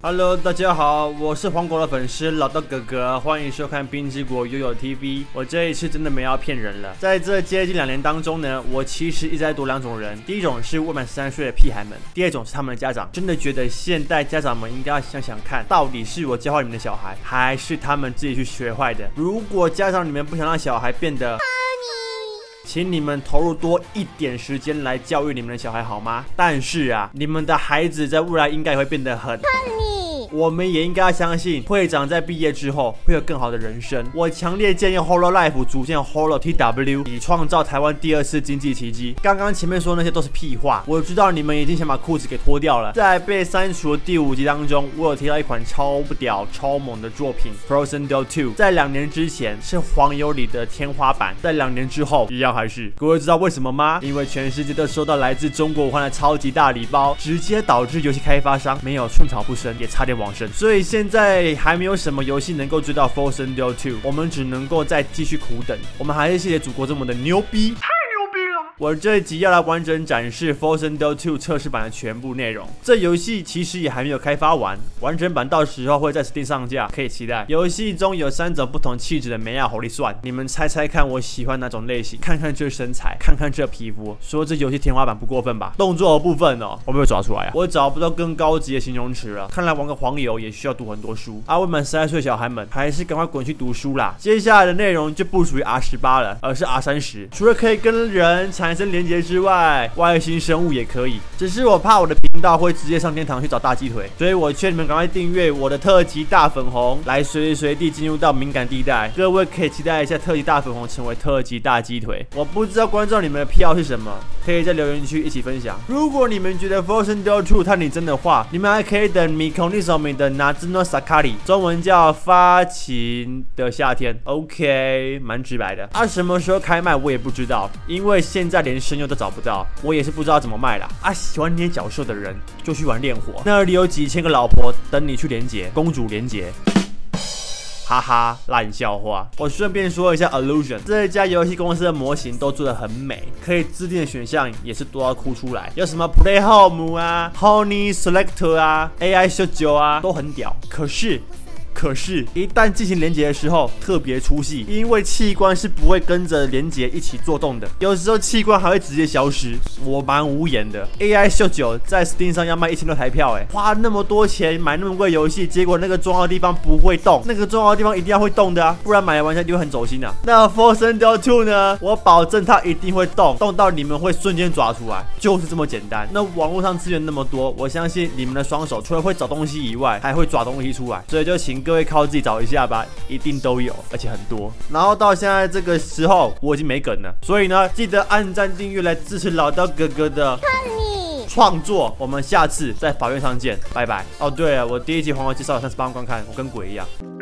Hello， 大家好，我是黄国的粉丝老道哥哥，欢迎收看冰之国悠悠 TV。我这一次真的没要骗人了，在这接近2年当中呢，我其实一直在读2种人，第一种是未满13岁的屁孩们，第二种是他们的家长。真的觉得现代家长们应该要想想看，到底是我教坏你们的小孩，还是他们自己去学坏的？如果家长你们不想让小孩变得请你们投入多一点时间来教育你们的小孩好吗？但是啊，你们的孩子在未来应该也会变得很我们也应该要相信，会长在毕业之后会有更好的人生。我强烈建议 Hololive 组建 HoloTW， 以创造台湾第2次经济奇迹。刚刚前面说那些都是屁话，我知道你们已经想把裤子给脱掉了。在被删除的第5集当中，我有提到一款超不屌、超猛的作品 Frozen Dough 2， 在2年之前是黄油里的天花板，在2年之后一样还是。各位知道为什么吗？因为全世界都收到来自中国武汉的超级大礼包，直接导致游戏开发商没有寸草不生，也差点往生。所以现在还没有什么游戏能够追到 Frozen Dough 2， 我们只能够再继续苦等。我们还是谢谢祖国这么的牛逼。我这一集要来完整展示 Frozen Dough 2测试版的全部内容。这游戏其实也还没有开发完，完整版到时候会在 Steam 上架，可以期待。游戏中有3种不同气质的美亚猴力算，你们猜猜看我喜欢哪种类型？看看这身材，看看这皮肤，说这游戏天花板不过分吧？动作的部分哦，我没有抓出来啊，我找不到更高级的形容词了。看来玩个黄油也需要读很多书。未满12岁的小孩们，还是赶快滚去读书啦！接下来的内容就不属于 R18 了，而是 R30。除了可以跟人产生连结之外，外星生物也可以。只是我怕我的频道会直接上天堂去找大鸡腿，所以我劝你们赶快订阅我的特级大粉红，来随时随地进入到敏感地带。各位可以期待一下特级大粉红成为特级大鸡腿。我不知道观众你们的癖好是什么，可以在留言区一起分享。如果你们觉得 Frozen Dough 2太拟真的话，你们还可以等 Mikonisomi 的 Natsuno Sakari， 中文叫发情的夏天。OK， 蛮直白的。什么时候开卖我也不知道，因为现在连声优都找不到，我也是不知道怎么卖啦。喜欢捏角色的人就去玩烈火，那里有几千个老婆等你去连结，公主连结。哈哈，烂笑话。我顺便说一下 Illusion 这一家游戏公司的模型都做得很美，可以自定的选项也是多到哭出来，有什么 Play Home 啊、Honey Selector 啊、AI 19啊，都很屌。可是，一旦进行连结的时候，特别出戏，因为器官是不会跟着连结一起做动的，有时候器官还会直接消失，我蛮无言的。AI 19在 Steam 上要卖1000多台票，花那么多钱买那么贵游戏，结果那个重要的地方不会动，那个重要的地方一定要会动的啊，不然买来玩家就会很走心啊。那 Frozen Dough 2呢？我保证它一定会动，动到你们会瞬间抓出来，就是这么简单。那网络上资源那么多，我相信你们的双手除了会找东西以外，还会抓东西出来，所以就请各位靠自己找一下吧，一定都有，而且很多。然后到现在这个时候，我已经没梗了，所以呢，记得按赞订阅来支持老刀哥哥的创作。我们下次在法院上见，拜拜。对了，我第1集黄油介绍了38万观看，我跟鬼一样。